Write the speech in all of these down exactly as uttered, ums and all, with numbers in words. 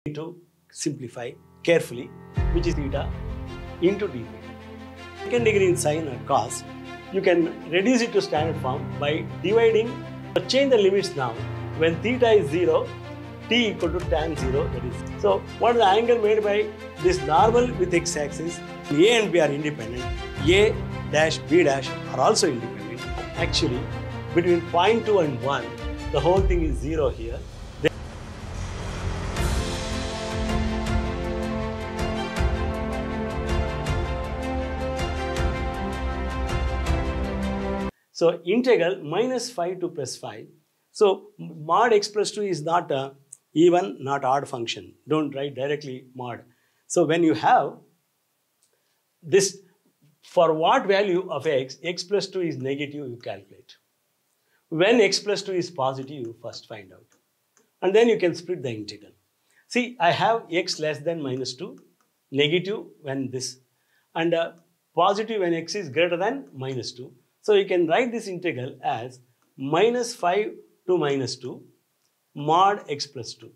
to simplify carefully, which is theta into d theta. Second degree in sine or cos, you can reduce it to standard form by dividing, change the limits now. When theta is zero, t equal to tan zero, that is. So, what is the angle made by this normal with x-axis? A and B are independent. A dash, B dash are also independent. Actually, between zero point two and one, the whole thing is zero here. So, integral minus five to plus five. So, mod x plus two is not a even, not odd function. Don't write directly mod. So, when you have this, for what value of x, x plus two is negative, you calculate. When x plus two is positive, you first find out. And then you can split the integral. See, I have x less than minus two, negative when this, and uh, positive when x is greater than minus two. So, you can write this integral as minus five to minus two mod x plus two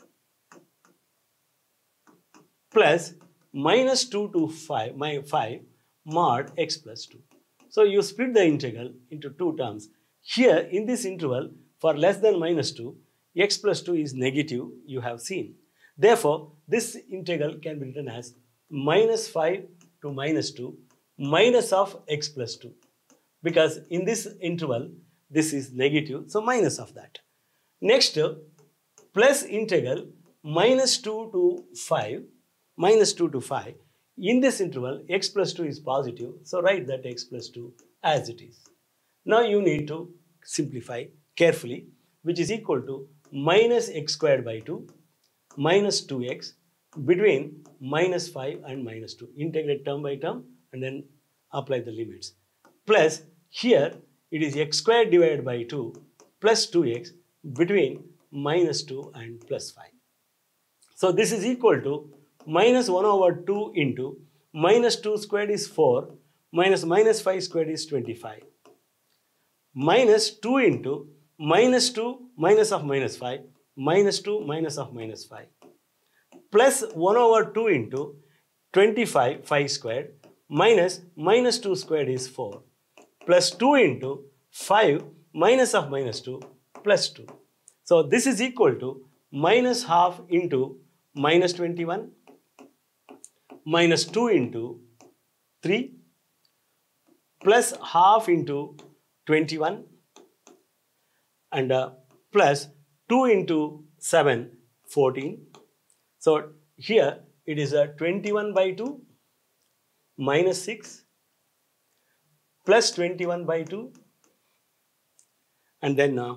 plus minus two to five, my five mod x plus two. So, you split the integral into two terms. Here in this interval for less than minus two, x plus two is negative, you have seen. Therefore, this integral can be written as minus five to minus two minus of x plus two. Because in this interval, this is negative, so minus of that. Next, plus integral minus two to five, minus two to five. In this interval, x plus two is positive, so write that x plus two as it is. Now you need to simplify carefully, which is equal to minus x squared by two minus two x between minus five and minus two. Integrate term by term and then apply the limits. Plus, here it is x squared divided by two plus two x between minus two and plus five. So, this is equal to minus one over two into minus two squared is four minus minus five squared is twenty-five. Minus two into minus two minus of minus five minus two minus of minus five plus one over two into twenty-five, five squared minus minus two squared is four plus two into five minus of minus two plus two. So, this is equal to minus half into minus twenty-one minus two into three plus half into twenty-one and uh, plus two into seven, fourteen. So, here it is a twenty-one by two minus six plus twenty-one by two and then uh,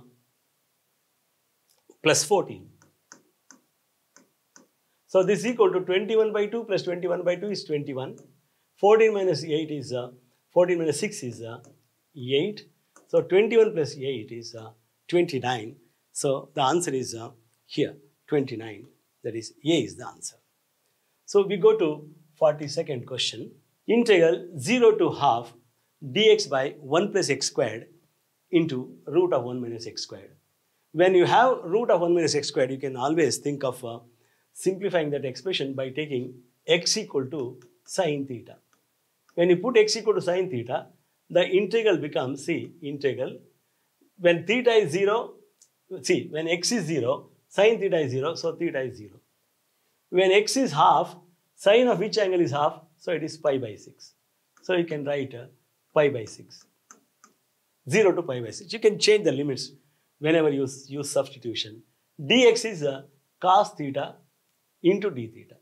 plus fourteen. So, this is equal to twenty-one by two plus twenty-one by two is twenty-one. fourteen minus eight is, uh, fourteen minus six is uh, eight. So, twenty-one plus eight is uh, twenty-nine. So, the answer is uh, here twenty-nine. That is A is the answer. So, we go to forty-second question. Integral zero to half dx by one plus x squared into root of one minus x squared. When you have root of one minus x squared, you can always think of uh, simplifying that expression by taking x equal to sine theta. When you put x equal to sine theta, the integral becomes, see, integral, when theta is zero, see, when x is zero, sine theta is zero, so theta is zero. When x is half, sine of which angle is half? So it is pi by six. So you can write uh, pi by six. zero to pi by six. You can change the limits whenever you use, use substitution. Dx is uh, cos theta into d theta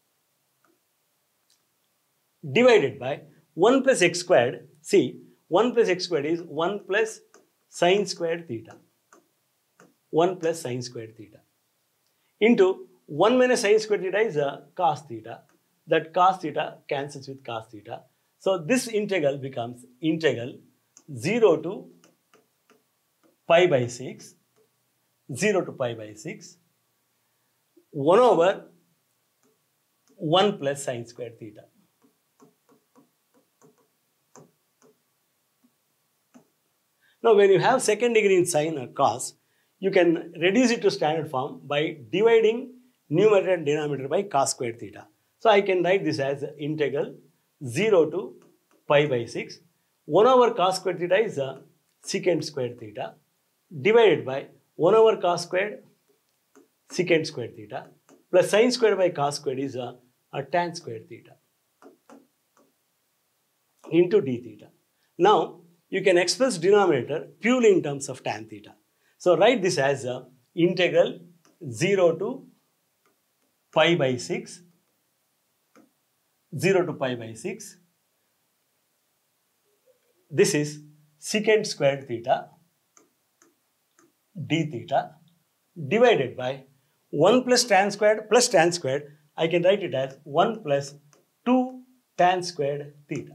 divided by one plus x squared. See, one plus x squared is one plus sine squared theta. one plus sine squared theta into one minus sine squared theta is a cos theta. That cos theta cancels with cos theta. So, this integral becomes integral zero to pi by six, zero to pi by six, one over one plus sine squared theta. Now, when you have second degree in sine or cos, you can reduce it to standard form by dividing numerator and denominator by cos squared theta. So I can write this as integral zero to pi by six. one over cos squared theta is a secant squared theta divided by one over cos squared secant squared theta plus sin squared by cos squared is a, a tan squared theta into d theta. Now you can express denominator purely in terms of tan theta. So write this as a integral zero to pi by six, zero to pi by six. This is secant squared theta d theta divided by one plus tan squared plus tan squared. I can write it as one plus two tan squared theta.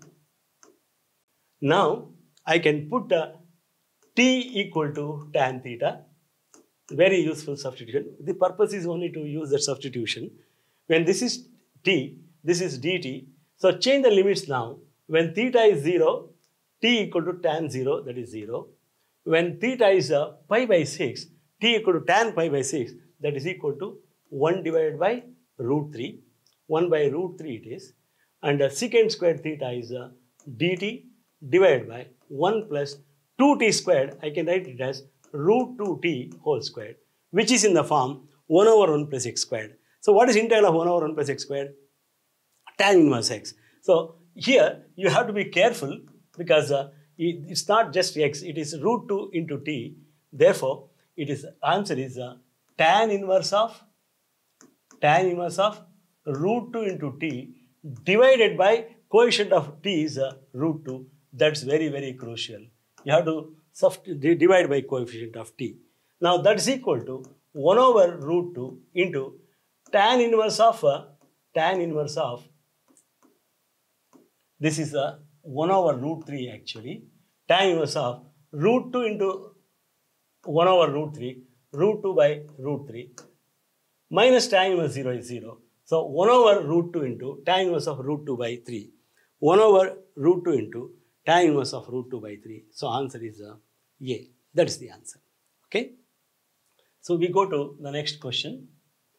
Now I can put a t equal to tan theta. Very useful substitution. The purpose is only to use that substitution. When this is t, this is dt. So change the limits now. When theta is zero, t equal to tan zero, that is zero. When theta is uh, pi by six, t equal to tan pi by six, that is equal to one divided by root three. one by root three it is. And uh, secant squared theta is uh, dt divided by one plus two t squared. I can write it as root two t whole squared, which is in the form one over one plus x squared. So what is integral of one over one plus x squared? Tan inverse x. So here you have to be careful because uh, it, it's not just x, it is root two into t. Therefore, it is answer is uh, tan inverse of tan inverse of root two into t divided by coefficient of t is uh, root two. That's very, very crucial. You have to divide by coefficient of t. Now that is equal to one over root two into tan inverse of uh, tan inverse of, this is a uh, one over root three actually, tan inverse of root two into one over root three, root two by root three, minus tan inverse zero is zero. So one over root two into tan inverse of root two by three, one over root two into tan inverse of root two by three. So answer is uh, A. That is the answer. Okay. So we go to the next question.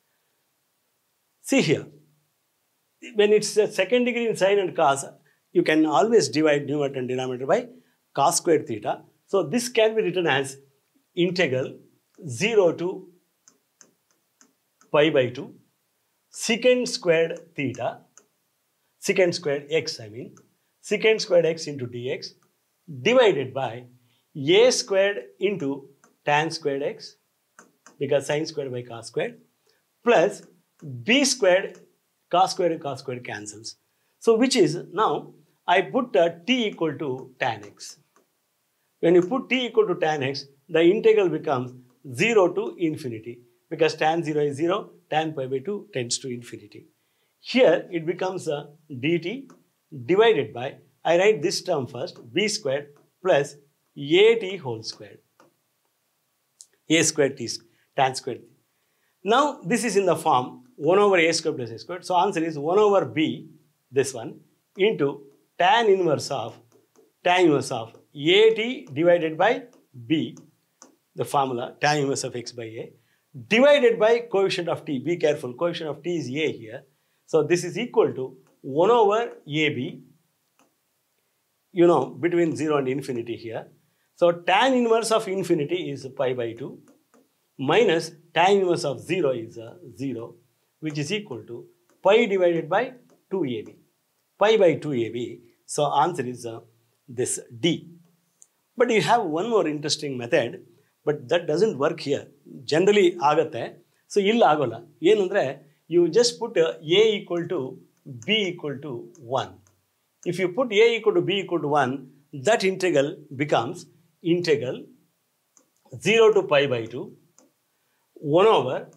See here, when it's a second degree in sine and cos, you can always divide numerator and denominator by cos squared theta. So this can be written as integral zero to pi by two secant squared theta, secant squared x I mean, secant squared x into dx divided by a squared into tan squared x because sine squared by cos squared plus b squared, cos squared and cos squared cancels. So which is now I put uh, t equal to tan x. When you put t equal to tan x, the integral becomes zero to infinity because tan zero is zero, tan pi by two tends to infinity. Here it becomes a dt divided by, I write this term first, b squared plus at whole squared, a squared t tan squared. Now this is in the form one over a squared plus a squared. So answer is one over b, this one, into tan inverse of tan inverse of at divided by b, the formula tan inverse of x by a, divided by coefficient of t. Be careful, coefficient of t is a here. So this is equal to one over ab, you know, between zero and infinity here. So tan inverse of infinity is pi by two minus tan inverse of zero is uh, zero, which is equal to pi divided by two a b. Pi by two a b. So answer is uh, this D. But you have one more interesting method, but that doesn't work here. Generally agate. So ill agola. Yenandre, you just put uh, a equal to b equal to one. If you put a equal to b equal to one, that integral becomes integral zero to pi by two, one over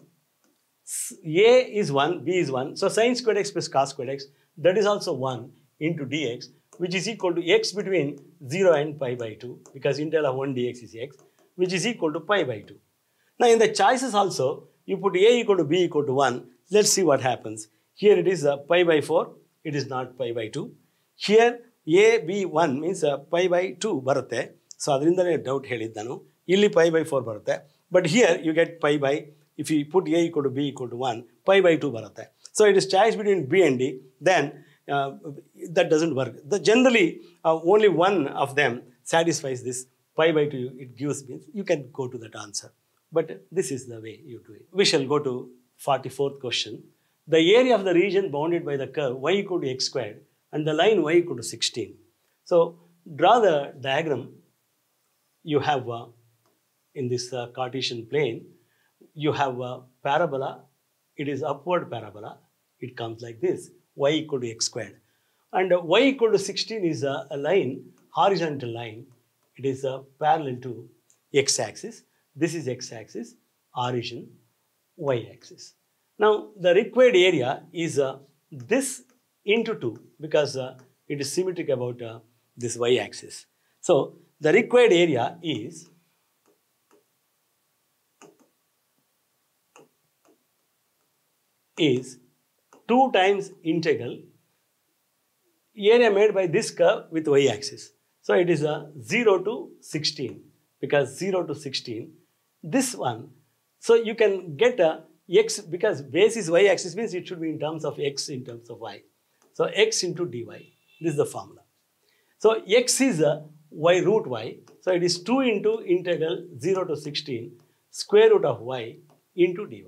a is one, b is one. So sin squared x plus cos squared x, that is also one into dx, which is equal to x between zero and pi by two, because integral of one dx is x, which is equal to pi by two. Now in the choices also, you put a equal to b equal to one. Let's see what happens. Here it is uh, pi by four, it is not pi by two. Here a, b, one means uh, pi by two barutte. So adrindane doubt helidanu. Illi pi by four barutte. But here you get pi by if you put A equal to B equal to one, pi by two barata hai. So it is choice between B and D, then uh, that doesn't work. The generally, uh, only one of them satisfies this pi by two, it gives means you can go to that answer. But this is the way you do it. We shall go to forty-fourth question. The area of the region bounded by the curve y equal to x squared and the line y equal to sixteen. So draw the diagram. You have uh, in this uh, Cartesian plane, you have a parabola. It is upward parabola. It comes like this, y equal to x squared. And uh, y equal to sixteen is a, a line, horizontal line. It is uh, parallel to x-axis. This is x-axis, origin, y-axis. Now, the required area is uh, this into two because uh, it is symmetric about uh, this y-axis. So, the required area is is two times integral area made by this curve with y-axis. So, it is a zero to sixteen because zero to sixteen. This one, so you can get a x because base is y-axis means it should be in terms of x in terms of y. So, x into dy, this is the formula. So, x is a y root y. So, it is two into integral zero to sixteen square root of y into dy.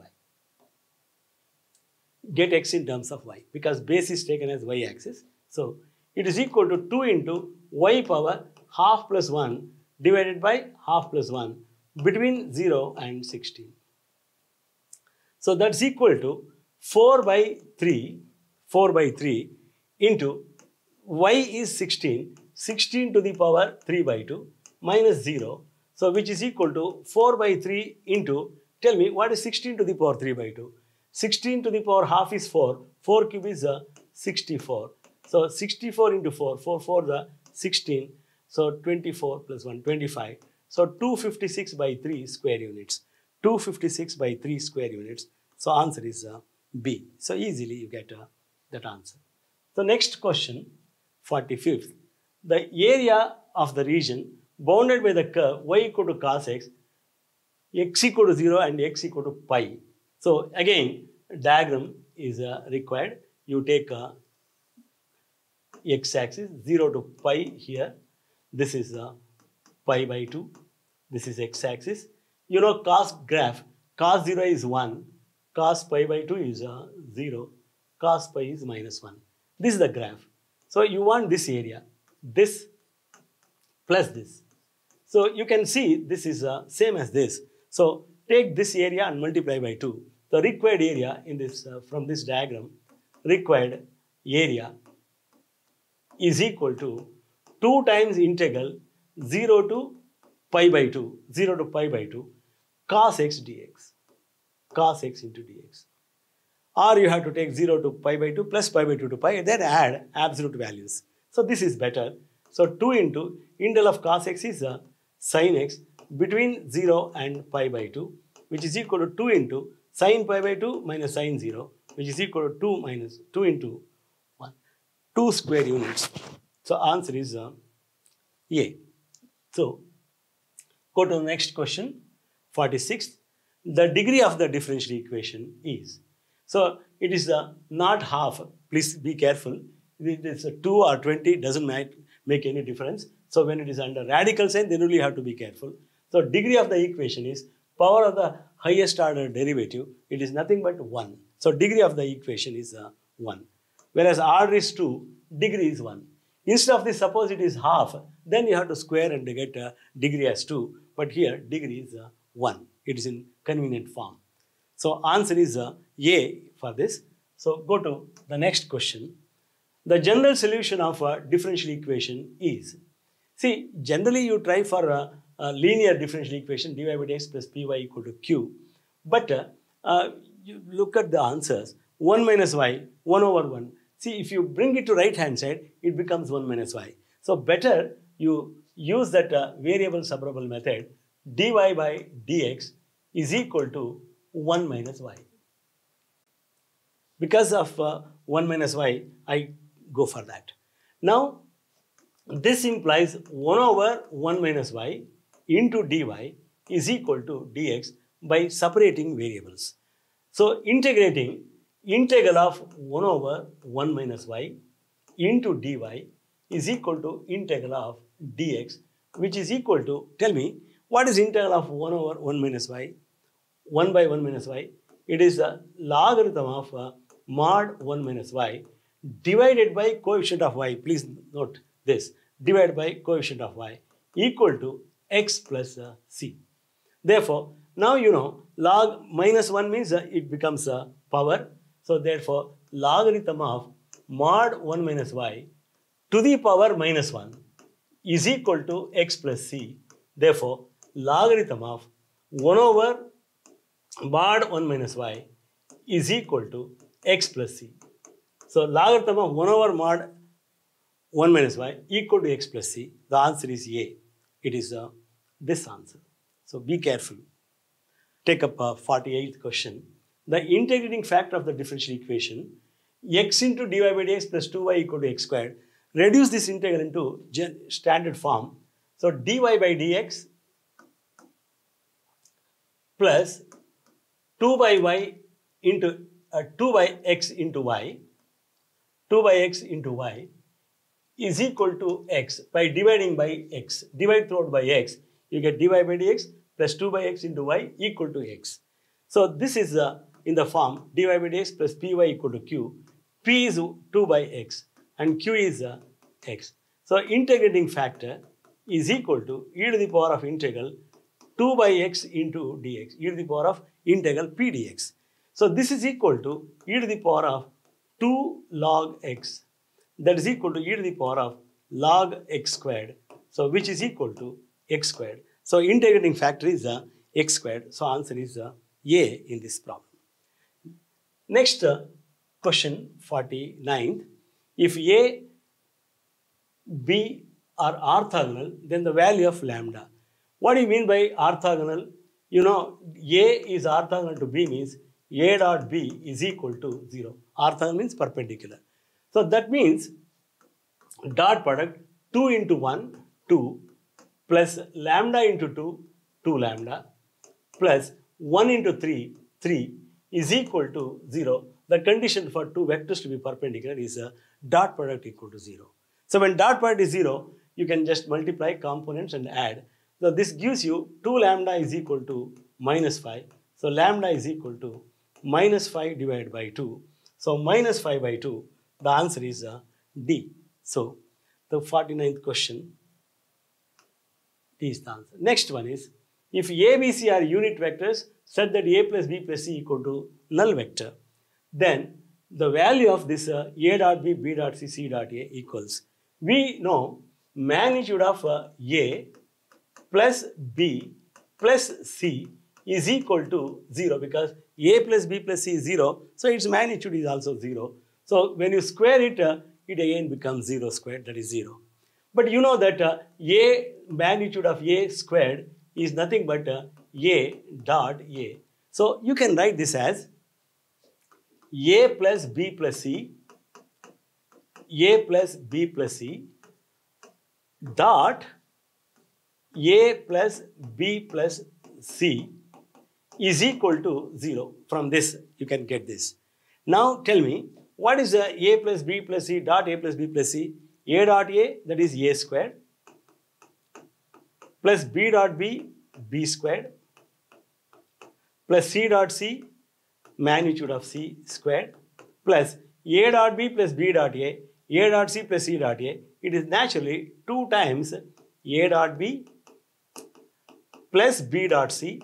Get x in terms of y because base is taken as y-axis. So, it is equal to two into y power half plus one divided by half plus one between zero and sixteen. So, that is equal to four by three, four by three into y is sixteen, sixteen to the power three by two minus zero. So, which is equal to four by three into, tell me what is sixteen to the power three by two? sixteen to the power half is four, four cube is uh, sixty-four. So, sixty-four into four, four, four the sixteen, so twenty-four plus one, twenty-five. So, two hundred fifty-six by three square units, two hundred fifty-six by three square units. So, answer is uh, B. So, easily you get uh, that answer. So, next question, forty-fifth. The area of the region bounded by the curve y equal to cos x, x equal to zero and x equal to pi. So, again diagram is uh, required. You take a x-axis zero to pi here. This is uh, pi by two. This is x-axis. You know cos graph, cos zero is one, cos pi by two is uh, zero, cos pi is minus one. This is the graph. So, you want this area, this plus this. So, you can see this is uh, same as this. So, take this area and multiply by two. The required area in this uh, from this diagram, required area is equal to two times integral zero to pi by two, zero to pi by two, cos x dx, cos x into dx. Or you have to take zero to pi by two plus pi by two to pi, then add absolute values. So, this is better. So, two into integral of cos x is uh, sin x between zero and pi by two, which is equal to two into sin pi by two minus sin zero, which is equal to two minus two into one, two square units. So, answer is uh, A. So, go to the next question, forty-sixth. The degree of the differential equation is. So, it is uh, not half. Please be careful. It is uh, two or twenty, doesn't make, make any difference. So, when it is under radical sign, then only you have to be careful. So, degree of the equation is power of the highest order derivative. It is nothing but one. So, degree of the equation is uh, one. Whereas order is two, degree is one. Instead of this, suppose it is half, then you have to square and get a degree as two. But here, degree is uh, one. It is in convenient form. So, answer is uh, A for this. So, go to the next question. The general solution of a differential equation is, see, generally you try for a, a linear differential equation dy by dx plus py equal to q. But uh, uh, you look at the answers, one minus y, one over one. See, if you bring it to right hand side, it becomes one minus y. So, better you use that uh, variable subrubble method, dy by dx is equal to one minus y. Because of uh, one minus y, I go for that. Now, this implies one over one minus y into dy is equal to dx by separating variables. So integrating integral of one over one minus y into dy is equal to integral of dx, which is equal to, tell me, what is integral of one over one minus y? one by one minus y. It is the logarithm of uh, mod one minus y divided by coefficient of y. Please note this. Divided by coefficient of y equal to x plus uh, c. Therefore, now you know log minus one means uh, it becomes a uh, power. So therefore, logarithm of mod one minus y to the power minus one is equal to x plus c. Therefore, logarithm of one over mod one minus y is equal to x plus c. So logarithm of one over mod one minus y equal to x plus c. The answer is A. It is uh, this answer. So be careful. Take up a forty-eighth question. The integrating factor of the differential equation x into dy by dx plus two y equal to x squared. Reduce this integral into standard form. So dy by dx plus two by y into uh, two by x into y, two by x into y is equal to x by dividing by x. Divide throughout by x, you get dy by dx plus two by x into y equal to x. So this is uh, in the form dy by dx plus py equal to q. P is two by x and q is uh, x. So integrating factor is equal to e to the power of integral two by x into dx, e to the power of integral p dx. So this is equal to e to the power of two log x, that is equal to e to the power of log x squared, so which is equal to x squared. So integrating factor is uh, x squared, so answer is uh, A in this problem. Next uh, question, forty-ninth. If A, B are orthogonal, then the value of lambda. What do you mean by orthogonal? You know, A is orthogonal to B means A dot B is equal to zero. Orthogonal means perpendicular. So that means dot product two into one, two, plus lambda into two, two lambda, plus one into three, three is equal to zero. The condition for two vectors to be perpendicular is a dot product equal to zero. So when dot product is zero, you can just multiply components and add. So this gives you two lambda is equal to minus five. So lambda is equal to minus five divided by two. So minus five by two, the answer is uh, D. So the forty-ninth question, D is the answer. Next one is, if A, B, C are unit vectors such that A plus B plus C equal to null vector, then the value of this uh, A dot B, B dot C, C dot A equals, we know magnitude of uh, A plus B plus C is equal to zero, because A plus B plus C is zero, so its magnitude is also zero. So when you square it, uh, it again becomes zero squared, that is zero. But you know that uh, A magnitude of A squared is nothing but uh, A dot A. So you can write this as A plus B plus C, A plus B plus C dot A plus B plus C is equal to zero. From this you can get this. Now tell me, what is uh, A plus B plus C dot A plus B plus C? A dot A, that is A squared, plus B dot B, B squared, plus C dot C, magnitude of C squared, plus A dot B plus B dot A, A dot C plus C dot A. It is naturally two times A dot B plus B dot C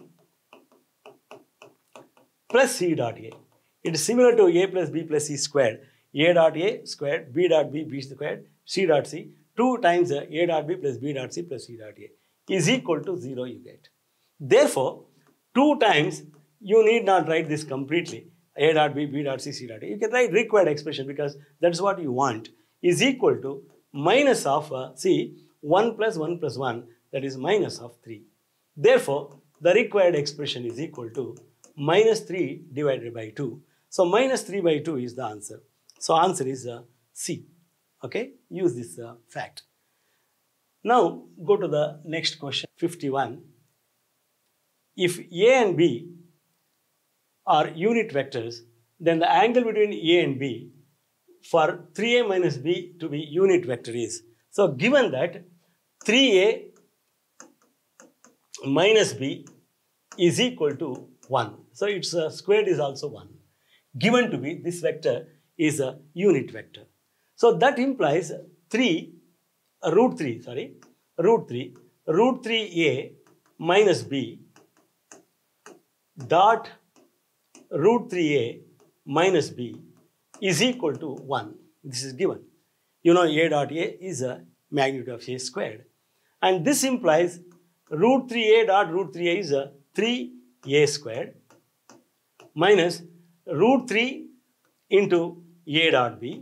plus C dot A. It is similar to A plus B plus C squared. A dot A squared, B dot B, B squared, C dot C, two times A dot B plus B dot C plus C dot A is equal to zero you get. Therefore, two times, you need not write this completely. A dot B, B dot C, C dot A. You can write required expression because that's what you want, is equal to minus of, uh, see, one plus one plus one, that is minus of three. Therefore, the required expression is equal to minus three divided by two. So minus three by two is the answer. So answer is uh, C. Okay, use this uh, fact. Now go to the next question, fifty-one. if A and B are unit vectors, then the angle between A and B for three A minus B to be unit vector is. So given that three A minus B is equal to one. So its uh, squared is also one. Given to be this vector is a unit vector. So that implies three, uh, root three, sorry, root three, root three A minus B dot root three A minus B is equal to one. This is given. You know A dot A is a magnitude of A squared. And this implies root three A dot root three A is a three A squared minus root three into A dot B,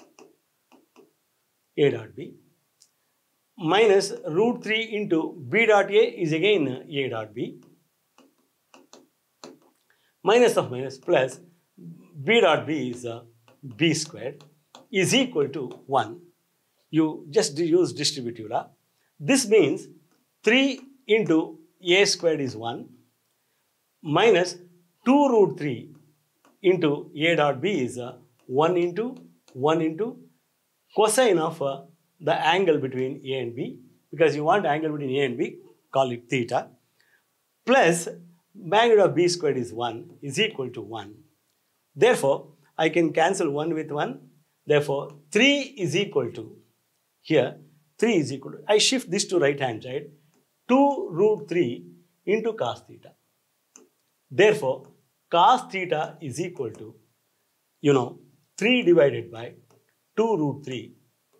A dot B, minus root three into B dot A is again A dot B, minus of minus plus B dot B is a B squared is equal to one. You just use distributive law. This means three into A squared is one minus two root three into A dot B is a one into one into cosine of uh, the angle between A and B, because you want angle between A and B, call it theta, plus magnitude of B squared is one is equal to one. Therefore, I can cancel one with one. Therefore, three is equal to, here, three is equal to, I shift this to right hand side, two root three into cos theta. Therefore, cos theta is equal to, you know, three divided by two root three,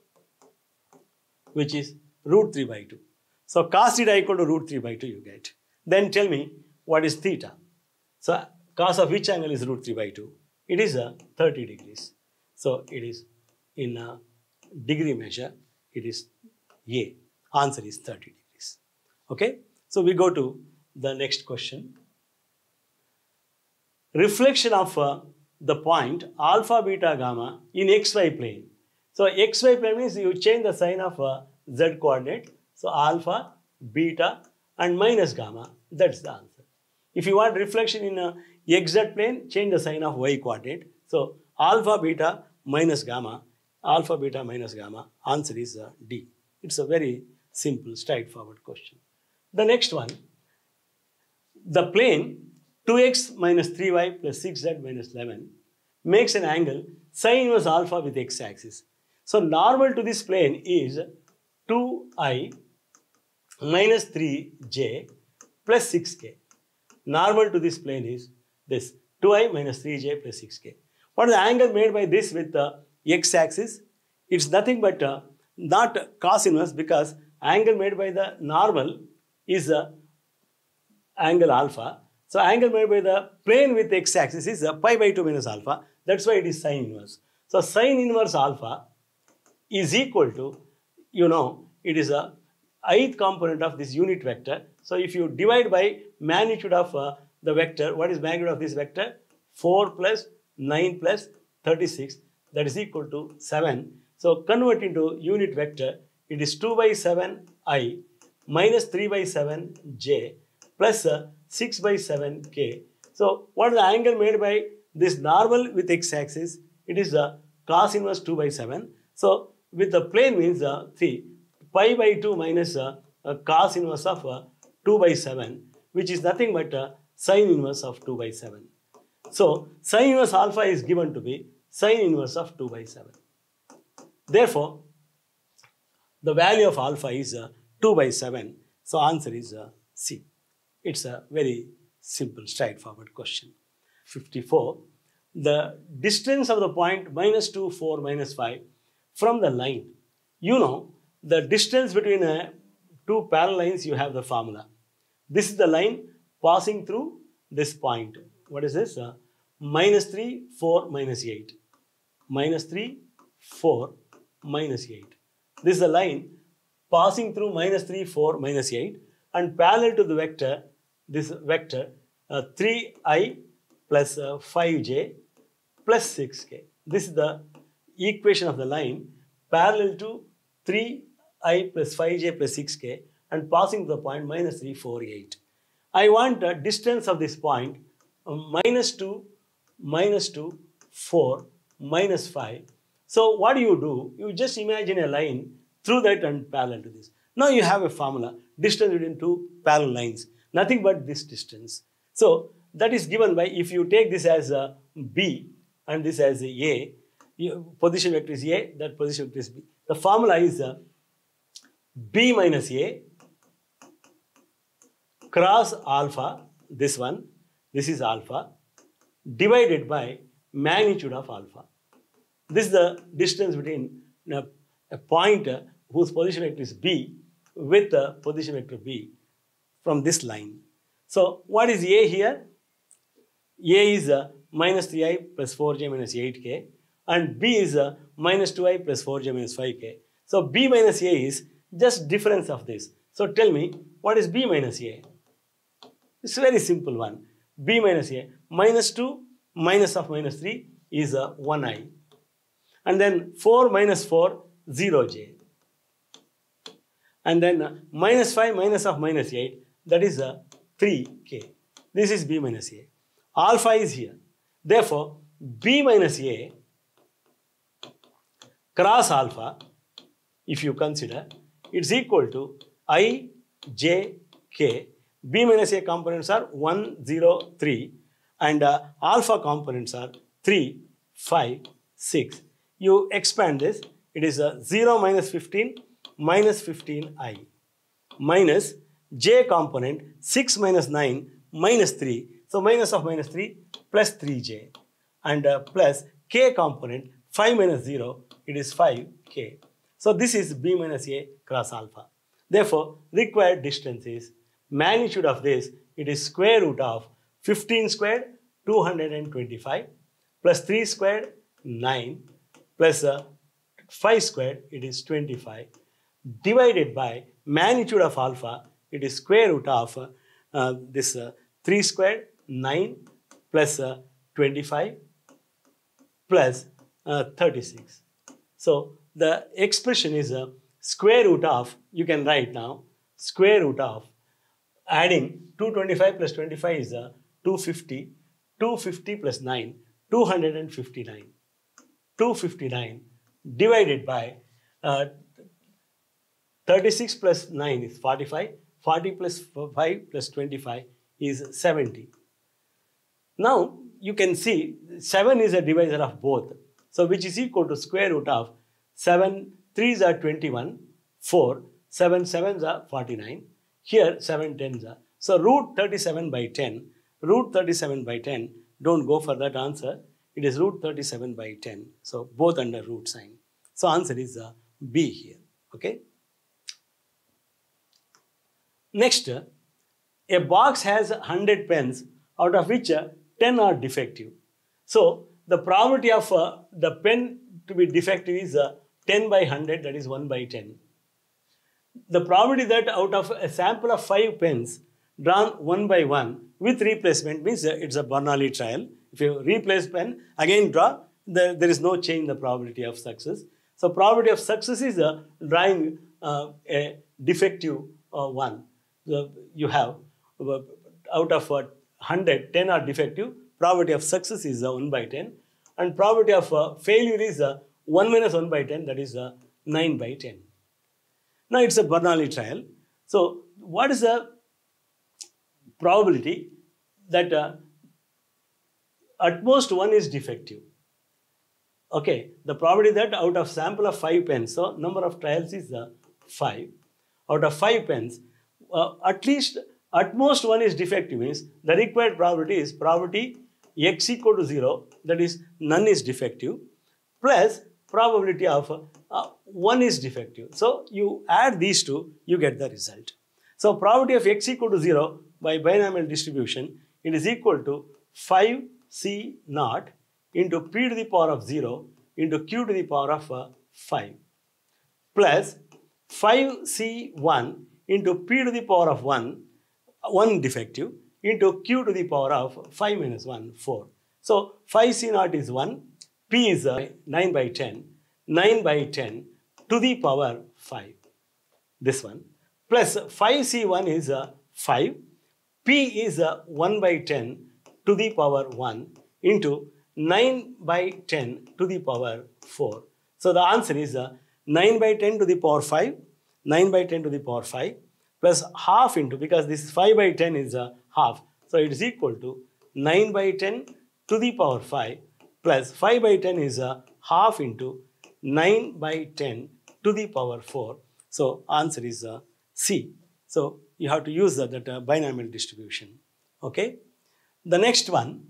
which is root three by two. So, cos theta equal to root three by two you get. Then tell me what is theta. So, cos of which angle is root three by two? It is a thirty degrees. So, it is in a degree measure, it is A. Answer is thirty degrees. Okay. So, we go to the next question. Reflection of uh, the point alpha, beta, gamma in xy plane. So, xy plane means you change the sign of uh, z coordinate. So, alpha, beta and minus gamma, that's the answer. If you want reflection in a xz plane, change the sign of y coordinate. So, alpha, beta minus gamma, alpha, beta minus gamma, answer is uh, D. It's a very simple, straightforward question. The next one, the plane two x minus three y plus six z minus eleven makes an angle sine inverse alpha with x-axis. So, normal to this plane is two i minus three j plus six k. Normal to this plane is this two i minus three j plus six k. What is the angle made by this with the x-axis? It's nothing but uh, not cos inverse, because angle made by the normal is uh, angle alpha. So, angle made by the plane with x-axis is uh, pi by two minus alpha. That's why it is sine inverse. So, sine inverse alpha is equal to, you know, it is a ith component of this unit vector. So, if you divide by magnitude of uh, the vector, what is magnitude of this vector? four plus nine plus thirty-six, that is equal to seven. So, convert into unit vector, it is two by seven i minus three by seven j plus uh, six by seven k. So, what is the angle made by this normal with x-axis? It is uh, cos inverse two by seven. So, with the plane means uh, three, pi by two minus uh, uh, cos inverse of uh, two by seven, which is nothing but uh, sine inverse of two by seven. So, sine inverse alpha is given to be sine inverse of two by seven. Therefore, the value of alpha is uh, two by seven. So, answer is uh, C. It's a very simple, straightforward question. fifty-four. The distance of the point minus two, four, minus five from the line. You know, the distance between uh, two parallel lines, you have the formula. This is the line passing through this point. What is this? Uh, minus three, four, minus eight. Minus three, four, minus eight. This is the line passing through minus three, four, minus eight, and parallel to the vector, this vector uh, three i plus uh, five j plus six k. This is the equation of the line parallel to three i plus five j plus six k and passing to the point minus three, four, eight. I want a distance of this point uh, minus two, minus two, four, minus five. So what do you do? You just imagine a line through that and parallel to this. Now you have a formula, distance between two parallel lines, nothing but this distance. So that is given by, if you take this as a B and this as a A, you, position vector is A, that position vector is B. The formula is a B minus A cross alpha, this one, this is alpha, divided by magnitude of alpha. This is the distance between a, a point whose position vector is B with the position vector B from this line. So what is A here? A is a minus three i plus four j minus eight k, and B is a minus two i plus four j minus five k. So B minus A is just difference of this. So tell me, what is B minus A? It's a very simple one. B minus A, minus two minus of minus three is a one i. And then four minus four, zero j. And then uh, minus five minus of minus eight, that is a three k. This is B minus A. Alpha is here. Therefore, B minus A cross alpha, if you consider, it's equal to I, J, K. B minus A components are one, zero, three, and uh, alpha components are three, five, six. You expand this, it is a zero minus fifteen minus fifteen i minus J component six minus nine minus three. So minus of minus three plus three j, and uh, plus K component five minus zero, it is five k. So this is B minus A cross alpha. Therefore, required distance is magnitude of this, it is square root of fifteen squared, two hundred twenty-five, plus three squared, nine, plus uh, five squared, it is twenty-five, divided by magnitude of alpha, it is square root of uh, uh, this uh, three squared, nine, plus uh, twenty-five, plus uh, thirty-six. So the expression is a square root of, you can write now, square root of, adding two hundred twenty-five plus twenty-five is a two hundred fifty, two hundred fifty plus nine, two hundred fifty-nine. two hundred fifty-nine divided by uh, thirty-six plus nine is forty-five, forty plus five plus twenty-five is seventy. Now you can see seven is a divisor of both. So which is equal to square root of seven threes are twenty-one, four, seven sevens are forty-nine, here seven tens are. So root thirty-seven by ten, root thirty-seven by ten, don't go for that answer. It is root thirty-seven by ten. So both under root sign. So answer is uh, B here. Okay. Next, uh, a box has one hundred pens, out of which uh, ten are defective. So the probability of uh, the pen to be defective is uh, ten by one hundred, that is one by ten. The probability that out of a sample of five pens drawn one by one with replacement means uh, it's a Bernoulli trial. If you replace pen, again draw, the, there is no change in the probability of success. So probability of success is uh, drawing uh, a defective uh, one. So you have uh, out of uh, one hundred, ten are defective. Probability of success is uh, one by ten. And probability of uh, failure is uh, one minus one by ten, that is uh, nine by ten. Now it's a Bernoulli trial. So what is the probability that uh, at most one is defective? Okay, the probability that out of sample of five pens, so number of trials is uh, five. Out of five pens, uh, at least, at most one is defective means the required probability is probability x equal to zero, that is none is defective, plus probability of uh, one is defective. So you add these two, you get the result. So probability of x equal to zero by binomial distribution, it is equal to five c naught into p to the power of zero into q to the power of uh, five, plus five c one into p to the power of one, one defective, into q to the power of five minus one, four. So five c naught is one, p is uh, nine by ten, nine by ten to the power five, this one, plus five c one is uh, five, P is a one by ten to the power one into nine by ten to the power four. So the answer is uh, nine by ten to the power five, nine by ten to the power five plus half into, because this five by ten is a uh, half, so it is equal to nine by ten to the power five plus five by ten is a uh, half into nine by ten to the power four. So answer is uh, C. So you have to use that, that uh, binomial distribution. Okay. The next one,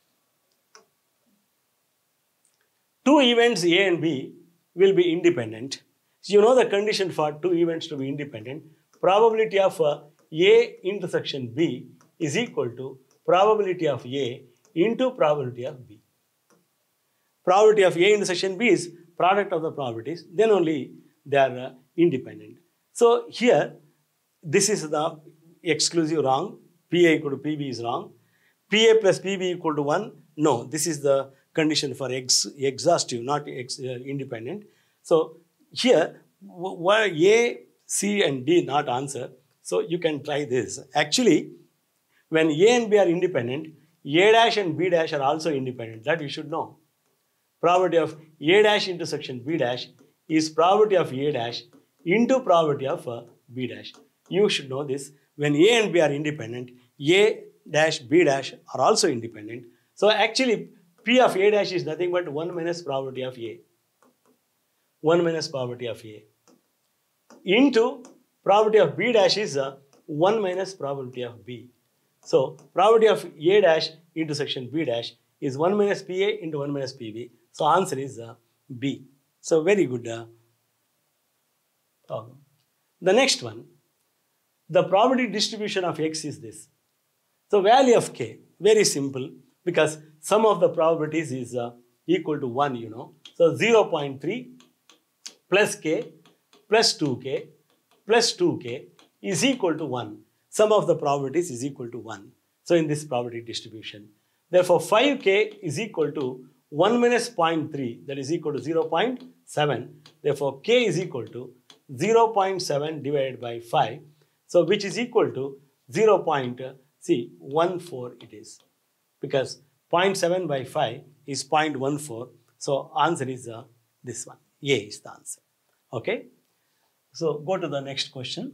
two events A and B will be independent. So you know the condition for two events to be independent. Probability of uh, A intersection B is equal to probability of A into probability of B. Probability of A intersection B is product of the probabilities, then only they are uh, independent. So here, this is the exclusive wrong, P A equal to P B is wrong, P A plus P B equal to one, no, this is the condition for ex exhaustive, not ex uh, independent. So here, where A, C and D not answer, so you can try this. Actually, when A and B are independent, A dash and B dash are also independent, that you should know. Probability of A dash intersection B dash is probability of A dash into probability of uh, B dash. You should know this. When A and B are independent, A dash, B dash are also independent. So actually, P of A dash is nothing but one minus probability of A. one minus probability of A. Into probability of B dash is uh, one minus probability of B. So probability of A dash intersection B dash is one minus P A into one minus P B. So answer is uh, B. So very good uh, problem. The next one, the probability distribution of X is this. So value of K, very simple, because sum of the probabilities is uh, equal to one, you know. So zero point three plus K plus two K plus two K is equal to one. Sum of the probabilities is equal to one. So in this probability distribution, therefore five K is equal to one minus zero point three, that is equal to zero point seven. Therefore K is equal to zero point seven divided by five. So which is equal to zero point one four it is, because zero point seven by five is zero point one four. So answer is uh, this one. A is the answer. Okay. So go to the next question.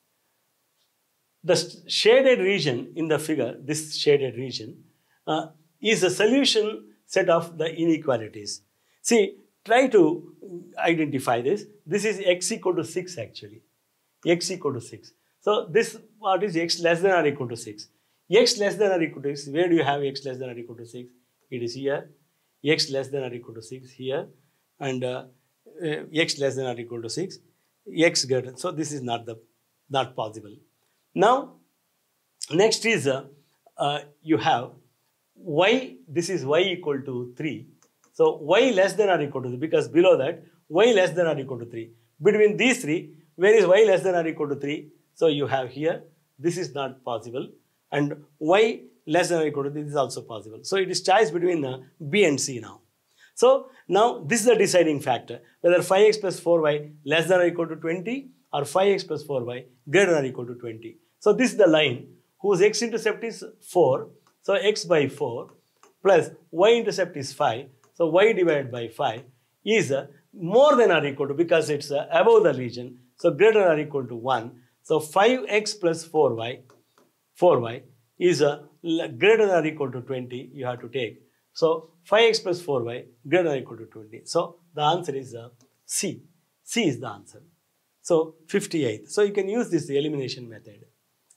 The shaded region in the figure, this shaded region, uh, is a solution set of the inequalities. See, try to identify this. This is x equal to six actually. X equal to six. So this what is x less than or equal to six? X less than or equal to six. Where do you have x less than or equal to six? It is here. X less than or equal to six here. And uh, uh, x less than or equal to six. X greater. So this is not the not possible. Now, next is uh, uh, you have y, this is y equal to three. So y less than or equal to three, because below that y less than or equal to three. Between these three, where is y less than or equal to three? So you have here, this is not possible. And y less than or equal to three is also possible. So it is choice between uh, B and C now. So now this is the deciding factor, whether five x plus four y less than or equal to twenty or five x plus four y greater than or equal to twenty. So this is the line whose x-intercept is four. So x by four plus y-intercept is five. So y divided by five is uh, more than or equal to, because it's uh, above the region. So greater than or equal to one. So five x plus four y, four y is uh, greater than or equal to twenty. You have to take. So five x plus four y greater than or equal to twenty. So the answer is uh, C. C is the answer. So fifty-eight. So you can use this elimination method.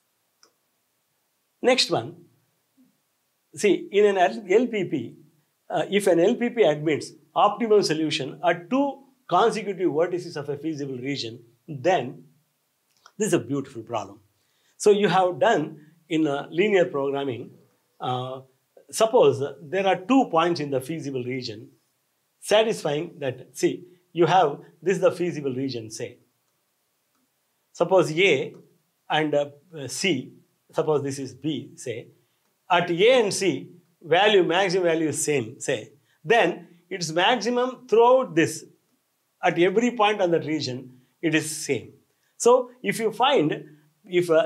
Next one, see, in an L P P, uh, if an L P P admits optimum solution at two consecutive vertices of a feasible region, then this is a beautiful problem. So you have done in uh, linear programming, uh, suppose there are two points in the feasible region satisfying that, see, you have, this is the feasible region, say. Suppose A and uh, C, suppose this is B, say, at A and C, value, maximum value is same, say, then its maximum throughout this, at every point on that region, it is same. So if you find, if uh,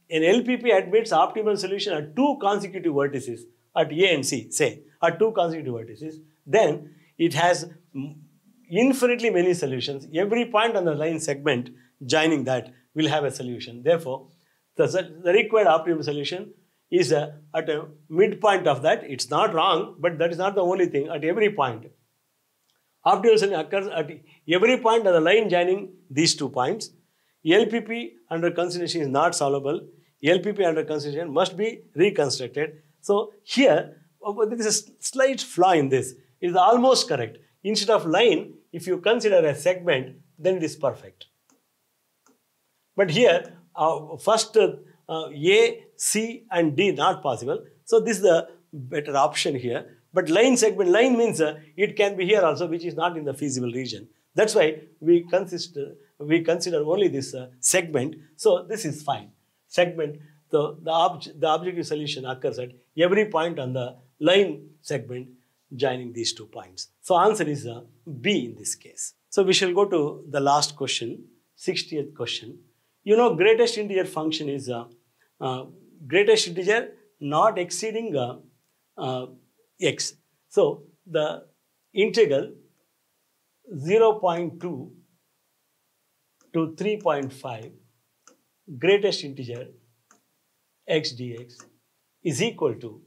an L P P admits optimal solution at two consecutive vertices at A and C, say, at two consecutive vertices, then it has infinitely many solutions. Every point on the line segment joining that will have a solution. Therefore, the, the required optimal solution is uh, at a midpoint of that. It's not wrong, but that is not the only thing. At every point, optimal solution occurs at every point on the line joining these two points. L P P under consideration is not solvable. L P P under consideration must be reconstructed. So here, there is a slight flaw in this. It is almost correct. Instead of line, if you consider a segment, then it is perfect. But here, uh, first uh, uh, A, C and D not possible. So this is the better option here. But line segment, line means uh, it can be here also, which is not in the feasible region. That's why we consist, uh, we consider only this uh, segment. So this is fine. Segment, the, the, obj the objective solution occurs at every point on the line segment joining these two points. So answer is uh, B in this case. So we shall go to the last question, sixtieth question. You know, greatest integer function is uh, uh, greatest integer not exceeding uh, uh, x. So the integral zero point two to three point five greatest integer x dx is equal to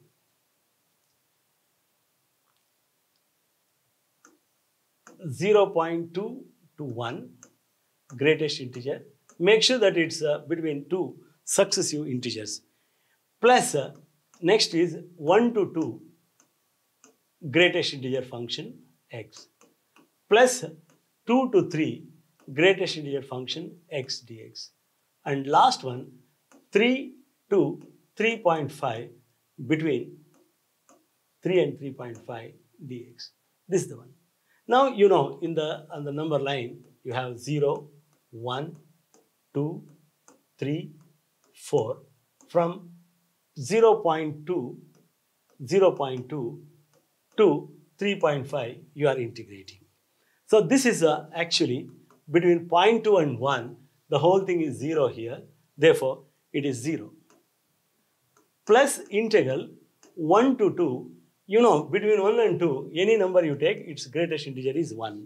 zero point two to one greatest integer. Make sure that it's uh, between two successive integers. Plus, uh, next is one to two greatest integer function x. Plus two to three greatest integer function x dx. And last one, three to three point five between three and three point five dx. This is the one. Now, you know, in the, on the number line, you have zero, one, two, three, four. From zero point two, zero point two to three point five, you are integrating. So this is uh, actually between zero point two and one, the whole thing is zero here. Therefore, it is zero. Plus integral one to two, you know, between one and two, any number you take, its greatest integer is one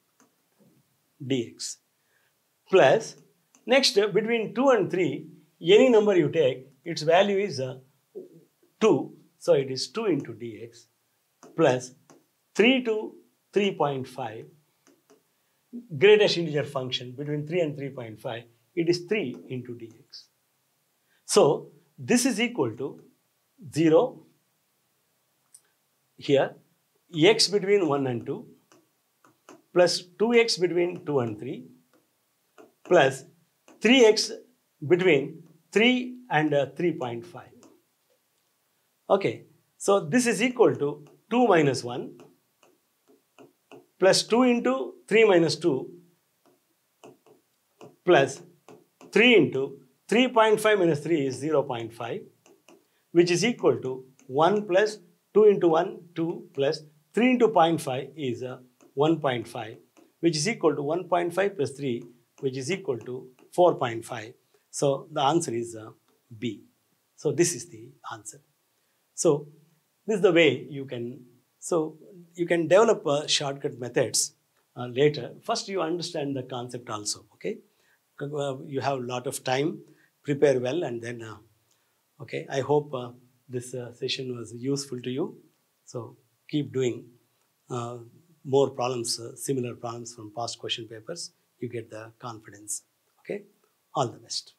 dx. Plus, next, uh, between two and three, any number you take, its value is uh, two. So it is two into dx. Plus three to three point five, greatest integer function between three and three point five, it is three into dx. So this is equal to zero here, x between one and two, plus two x between two and three, plus three x between three and uh, three point five. Okay, so this is equal to two minus one plus two into three minus two plus three into three point five minus three is zero point five, which is equal to one plus two into one, two plus three into zero point five is uh, one point five, which is equal to one point five plus three, which is equal to four point five. So the answer is uh, B. So this is the answer. So this is the way you can, so you can develop uh, shortcut methods uh, later. First you understand the concept also, okay? Uh, you have a lot of time, prepare well, and then, uh, okay, I hope uh, this uh, session was useful to you. So keep doing uh, more problems, uh, similar problems from past question papers. You get the confidence, okay? All the best.